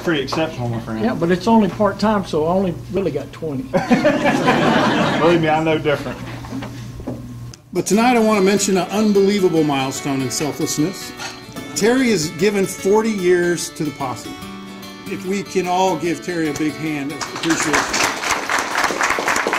pretty exceptional, my friend. Yeah, but it's only part-time, so I only really got 20. Believe me, I know different. But tonight I want to mention an unbelievable milestone in selflessness. Terry has given 40 years to the posse. If we can all give Terry a big hand, appreciate it.